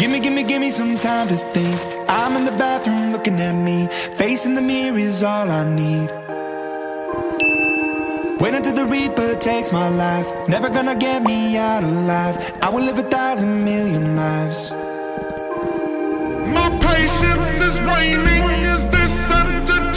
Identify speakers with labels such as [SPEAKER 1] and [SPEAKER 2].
[SPEAKER 1] Give me some time to think. I'm in the bathroom looking at me. Facing the mirror is all I need. Wait until the Reaper takes my life. Never gonna get me out alive. I will live 1,000,000,000 lives.
[SPEAKER 2] My patience is waning. Is this entertaining?